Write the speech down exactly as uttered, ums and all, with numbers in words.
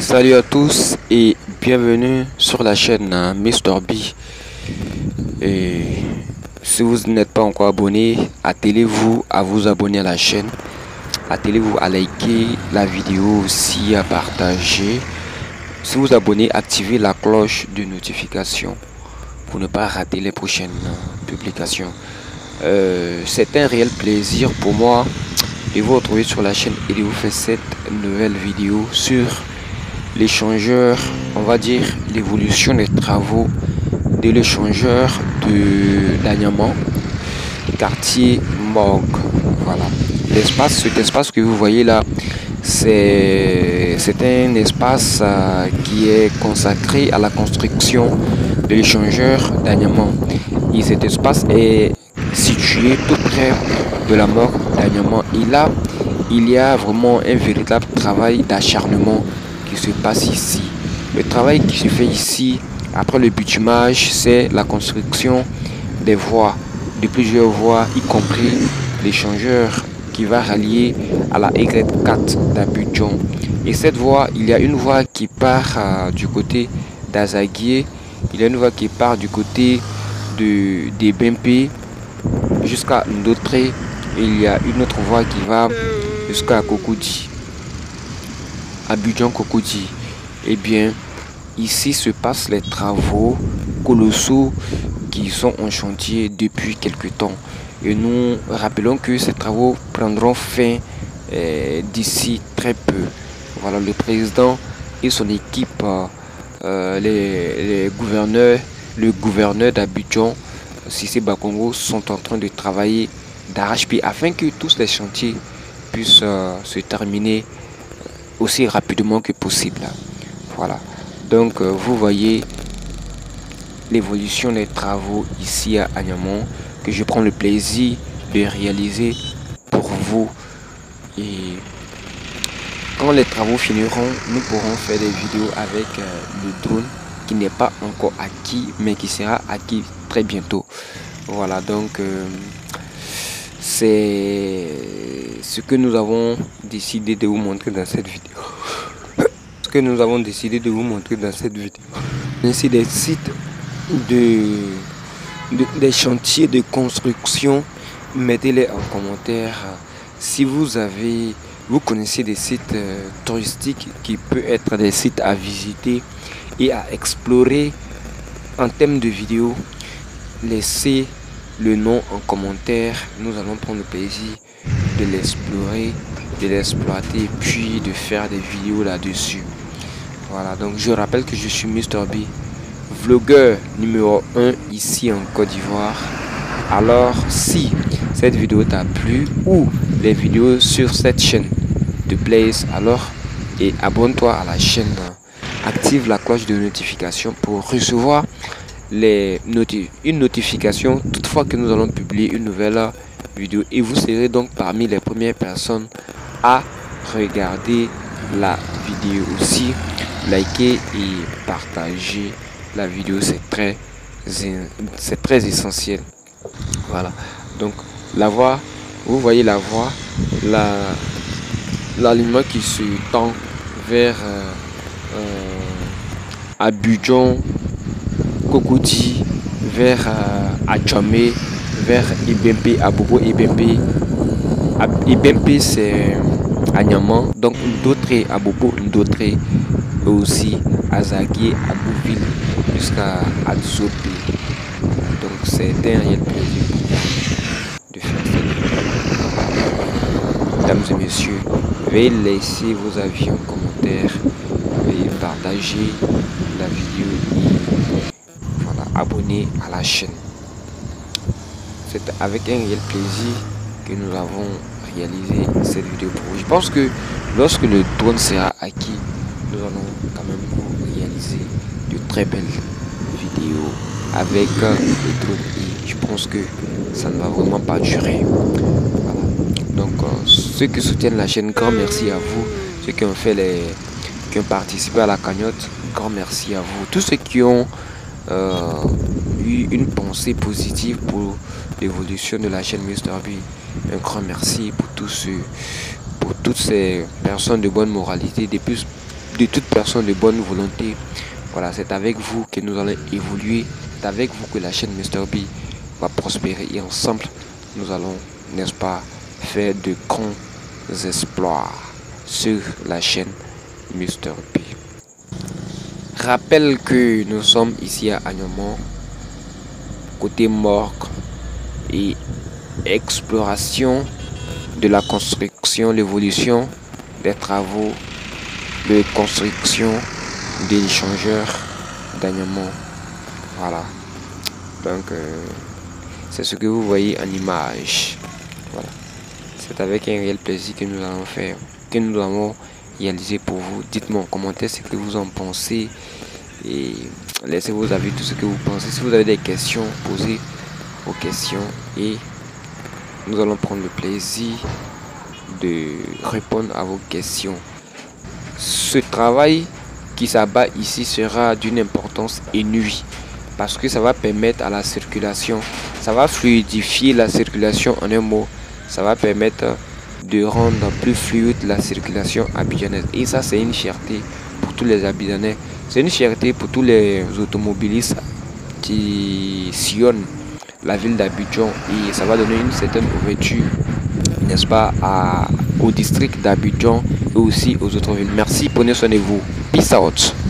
Salut à tous et bienvenue sur la chaîne euh, Mister B. Et si vous n'êtes pas encore abonné, attelez-vous à vous abonner à la chaîne. Attelez-vous à liker la vidéo aussi, à partager. Si vous abonnez, activez la cloche de notification pour ne pas rater les prochaines euh, publications. Euh, c'est un réel plaisir pour moi de vous retrouver sur la chaîne et de vous faire cette nouvelle vidéo sur l'échangeur, on va dire l'évolution des travaux de l'échangeur de d'Anyama, quartier Morgue. Voilà, l'espace, cet espace que vous voyez là, c'est c'est un espace euh, qui est consacré à la construction de l'échangeur d'Anyama. Et cet espace est situé tout près de la morgue d'Anyama. Et là, il y a vraiment un véritable travail d'acharnement qui se passe ici. Le travail qui se fait ici, après le bitumage, c'est la construction des voies, de plusieurs voies, y compris l'échangeur qui va rallier à la Y quatre d'Abidjan. Et cette voie, il y a une voie qui part euh, du côté d'Azaguié, il y a une voie qui part du côté de, de Bempé jusqu'à Ndotré, et il y a une autre voie qui va jusqu'à Cocody, Abidjan Cocody. Et bien, ici se passent les travaux colossaux qui sont en chantier depuis quelque temps. Et nous rappelons que ces travaux prendront fin euh, d'ici très peu. Voilà, le président et son équipe, euh, les, les gouverneurs, le gouverneur d'Abidjan, Cissé Bakongo, sont en train de travailler d'arrache-pied afin que tous les chantiers puissent euh, se terminer aussi rapidement que possible. Voilà, donc euh, vous voyez l'évolution des travaux ici à Anyama que je prends le plaisir de réaliser pour vous. Et quand les travaux finiront, nous pourrons faire des vidéos avec euh, le drone qui n'est pas encore acquis mais qui sera acquis très bientôt. Voilà, donc euh, c'est ce que nous avons décidé de vous montrer dans cette vidéo. Ce que nous avons décidé de vous montrer dans cette vidéo. Ainsi des sites de, de des chantiers de construction, mettez-les en commentaire. Si vous avez vous connaissez des sites euh, touristiques qui peuvent être des sites à visiter et à explorer en termes de vidéos, laissez le nom en commentaire. Nous allons prendre le plaisir de l'explorer, de l'exploiter, puis de faire des vidéos là-dessus. Voilà, donc je rappelle que je suis Mister B, vlogueur numéro un ici en Côte d'Ivoire. Alors si cette vidéo t'a plu ou les vidéos sur cette chaîne te plaisent, alors et abonne-toi à la chaîne, active la cloche de notification pour recevoir les noti une notification toutefois que nous allons publier une nouvelle vidéo, et vous serez donc parmi les premières personnes à regarder la vidéo. Aussi, liker et partager la vidéo, c'est très c'est très essentiel. Voilà, donc la voie, vous voyez la voie, la l'alignement qui se tend vers euh, euh, Abidjan Cocody, vers euh, Adjamé, vers Ibempe, Abobo Ibempe. Ibempe c'est Anyama, donc d'autres Abobo, d'autres aussi Azaguié, Abouville jusqu'à Adzopé. Donc c'est un réel plaisir de faire cette vidéo. Mesdames et messieurs, veuillez laisser vos avis en commentaire, veuillez partager la vidéo et voilà, abonner à la chaîne. C'est avec un réel plaisir que nous avons réalisé cette vidéo pour vous. Je pense que lorsque le drone sera acquis, nous allons quand même vous réaliser de très belles vidéos avec le drone, et je pense que ça ne va vraiment pas durer. Voilà. Donc euh, ceux qui soutiennent la chaîne, grand merci à vous. Ceux qui ont fait les qui ont participé à la cagnotte, grand merci à vous. Tous ceux qui ont euh, eu une pensée positive pour l'évolution de la chaîne Mister B, un grand merci pour tous ceux, pour toutes ces personnes de bonne moralité, des plus de toute personne de bonne volonté. Voilà, c'est avec vous que nous allons évoluer. C'est avec vous que la chaîne Mister B va prospérer. Et ensemble, nous allons, n'est-ce pas, faire de grands exploits sur la chaîne Mister B. Rappelle que nous sommes ici à Agnomont, côté morgue et exploration de la construction, l'évolution des travaux de construction de l'échangeur d'Agnomont. Voilà, donc euh, c'est ce que vous voyez en image. Voilà, c'est avec un réel plaisir que nous allons faire, que nous allons réaliser pour vous. Dites-moi en commentaire ce que vous en pensez et laissez vos avis, tout ce que vous pensez. Si vous avez des questions, posez vos questions et nous allons prendre le plaisir de répondre à vos questions. Ce travail qui s'abat ici sera d'une importance inouïe parce que ça va permettre à la circulation, ça va fluidifier la circulation, en un mot, ça va permettre de rendre plus fluide la circulation abidjanaise. Et ça, c'est une fierté pour tous les Abidjanais, c'est une fierté pour tous les automobilistes qui sillonnent la ville d'Abidjan, et ça va donner une certaine ouverture, n'est-ce pas, à, au district d'Abidjan et aussi aux autres villes. Merci, prenez soin de vous. Peace out.